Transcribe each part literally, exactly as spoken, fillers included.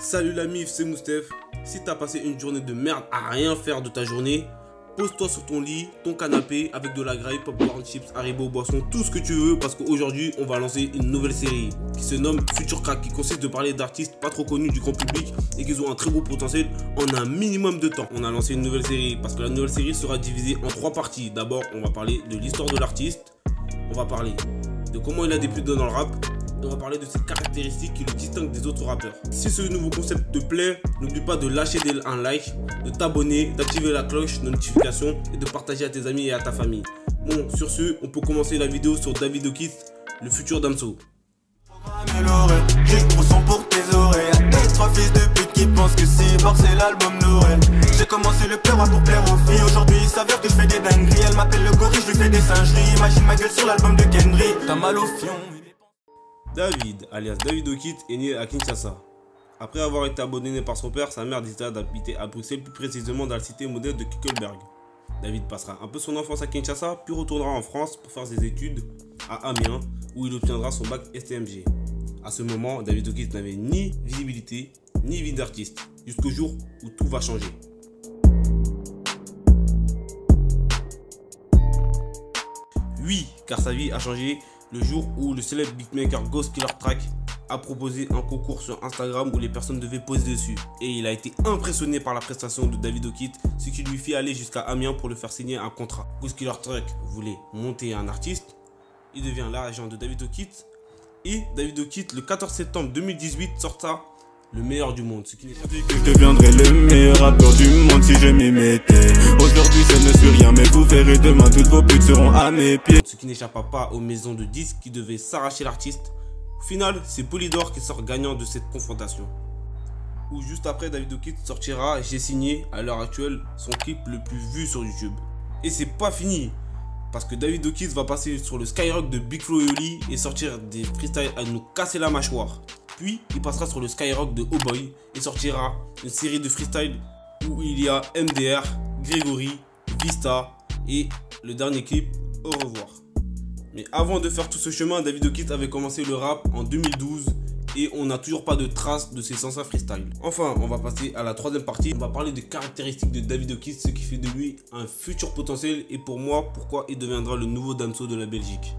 Salut la mif, c'est Moustef. Si t'as passé une journée de merde à rien faire de ta journée, pose-toi sur ton lit, ton canapé, avec de la graille, popcorn, chips, haribo, boisson, tout ce que tu veux, parce qu'aujourd'hui on va lancer une nouvelle série qui se nomme Future Crack, qui consiste de parler d'artistes pas trop connus du grand public et qui ont un très gros potentiel en un minimum de temps. On a lancé une nouvelle série parce que la nouvelle série sera divisée en trois parties. D'abord, on va parler de l'histoire de l'artiste, on va parler de comment il a débuté dans le rap, et on va parler de ses caractéristiques qui le distinguent des autres rappeurs. Si ce nouveau concept te plaît, n'oublie pas de lâcher un like, de t'abonner, d'activer la cloche de notification et de partager à tes amis et à ta famille. Bon, sur ce, on peut commencer la vidéo sur David Okit, le futur Damso. J'ai gros son pour tes oreilles. Y'a trois fils de pute qui pensent que si bord c'est l'album Noël. J'ai commencé le peur pour plaire aux filles. Aujourd'hui il s'avère que je fais des dingueries. Elle m'appelle le gorille, je lui fais des singeries. Imagine ma gueule sur l'album de Kendrick. T'as mal au fion. David, alias David Okit, est né à Kinshasa. Après avoir été abandonné par son père, sa mère décida d'habiter à Bruxelles, plus précisément dans la cité moderne de Kiekelberg. David passera un peu son enfance à Kinshasa, puis retournera en France pour faire ses études à Amiens, où il obtiendra son bac S T M G. A ce moment, David Okit n'avait ni visibilité, ni vie d'artiste, jusqu'au jour où tout va changer. Oui, car sa vie a changé le jour où le célèbre beatmaker Ghost Killer Track a proposé un concours sur Instagram où les personnes devaient poser dessus. Et il a été impressionné par la prestation de David Okit, ce qui lui fit aller jusqu'à Amiens pour le faire signer un contrat. Ghost Killer Track voulait monter un artiste, il devient l'agent de David Okit. Et David Okit, le quatorze septembre deux mille dix-huit, sorta le meilleur du monde. Ce qui n'est pas... Je deviendrai le meilleur rappeur du monde si je m'y mettais. Aujourd'hui je ne suis rien, mais vous verrez demain toutes vos putes seront à mes pieds. Ce qui n'échappa pas aux maisons de disques qui devaient s'arracher l'artiste. Au final, c'est Polydor qui sort gagnant de cette confrontation. Où juste après, David Okit sortira J'ai signé, à l'heure actuelle, son clip le plus vu sur YouTube. Et c'est pas fini, parce que David Okit va passer sur le Skyrock de Big Flo et Oli et sortir des freestyles à nous casser la mâchoire. Puis, il passera sur le Skyrock de Oh Boy et sortira une série de freestyles où il y a M D R, Grégory, Vista et le dernier clip Au revoir. Mais avant de faire tout ce chemin, David Okit avait commencé le rap en deux mille douze et on n'a toujours pas de traces de ses anciens freestyles. Enfin, on va passer à la troisième partie. On va parler des caractéristiques de David Okit, ce qui fait de lui un futur potentiel et pour moi, pourquoi il deviendra le nouveau Damso de la Belgique.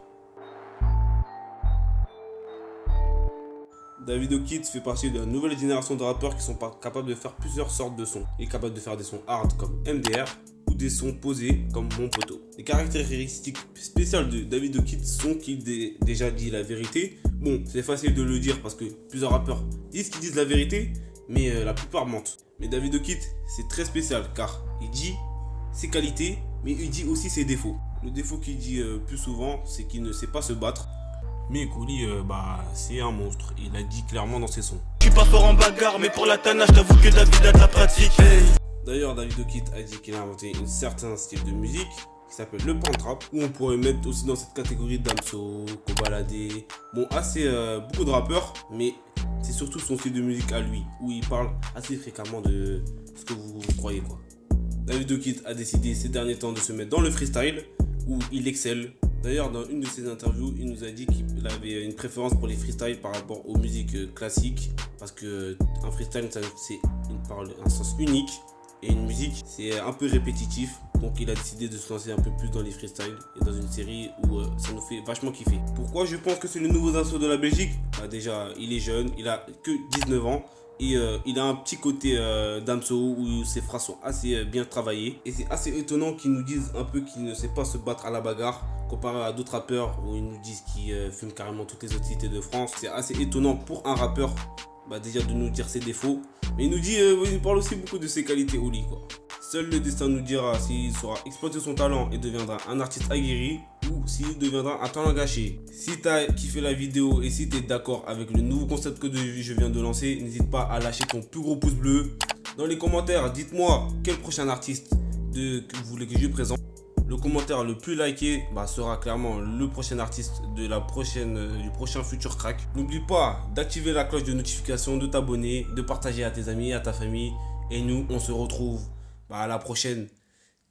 David Okit fait partie de la nouvelle génération de rappeurs qui sont capables de faire plusieurs sortes de sons. Il est capable de faire des sons hard comme M D R ou des sons posés comme Mon Poteau. Les caractéristiques spéciales de David Okit sont qu'il dé déjà dit la vérité. Bon, c'est facile de le dire parce que plusieurs rappeurs disent qu'ils disent la vérité, mais euh, la plupart mentent. Mais David Okit, c'est très spécial car il dit ses qualités, mais il dit aussi ses défauts. Le défaut qu'il dit euh, plus souvent, c'est qu'il ne sait pas se battre. Mais Kouli, euh, bah, c'est un monstre. Il a dit clairement dans ses sons. Je suis pas fort en bagarre, mais pour la tana, je t'avoue que David a de la pratique. Hey. D'ailleurs, David Okit a dit qu'il a inventé un certain style de musique qui s'appelle le pan trap, où on pourrait mettre aussi dans cette catégorie Damso, Kobalade. Bon, assez euh, beaucoup de rappeurs, mais c'est surtout son style de musique à lui, où il parle assez fréquemment de ce que vous croyez, quoi. David Okit a décidé ces derniers temps de se mettre dans le freestyle, où il excelle. D'ailleurs, dans une de ses interviews, il nous a dit qu'il avait une préférence pour les freestyles par rapport aux musiques classiques. Parce que un freestyle, c'est une parole, un sens unique. Et une musique, c'est un peu répétitif. Donc il a décidé de se lancer un peu plus dans les freestyles et dans une série où euh, ça nous fait vachement kiffer. Pourquoi je pense que c'est le nouveau Damso de la Belgique? Bah déjà, il est jeune, il a que dix-neuf ans. Et euh, il a un petit côté euh, Damso où ses phrases sont assez euh, bien travaillées. Et c'est assez étonnant qu'ils nous disent un peu qu'il ne sait pas se battre à la bagarre. Comparé à d'autres rappeurs où ils nous disent qu'ils euh, fument carrément toutes les autres cités de France. C'est assez étonnant pour un rappeur bah, déjà de nous dire ses défauts. Mais il nous dit, euh, il parle aussi beaucoup de ses qualités au lit, quoi. Seul le destin nous dira s'il saura exploiter son talent et deviendra un artiste aguerri ou s'il deviendra un talent gâché. Si tu as kiffé la vidéo et si tu es d'accord avec le nouveau concept que je viens de lancer, n'hésite pas à lâcher ton plus gros pouce bleu. Dans les commentaires, dites-moi quel prochain artiste de, que vous voulez que je présente. Le commentaire le plus liké bah, sera clairement le prochain artiste de la prochaine, euh, du prochain Future Crack. N'oublie pas d'activer la cloche de notification, de t'abonner, de partager à tes amis, à ta famille. Et nous, on se retrouve bah, à la prochaine.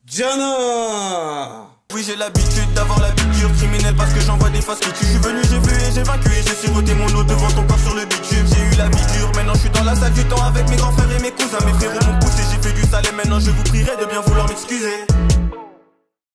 Diana. Oui, j'ai l'habitude d'avoir la piqûre criminelle parce que j'envoie des faces qui tuent. Je suis venu, j'ai vu et j'ai vaincu et j'ai siroté mon eau devant ton corps sur le bitume. J'ai eu la vie dure, maintenant je suis dans la salle du temps avec mes grands frères et mes cousins. Mes frérots m'ont poussé, j'ai fait du sale et maintenant je vous prierai de bien vouloir m'excuser.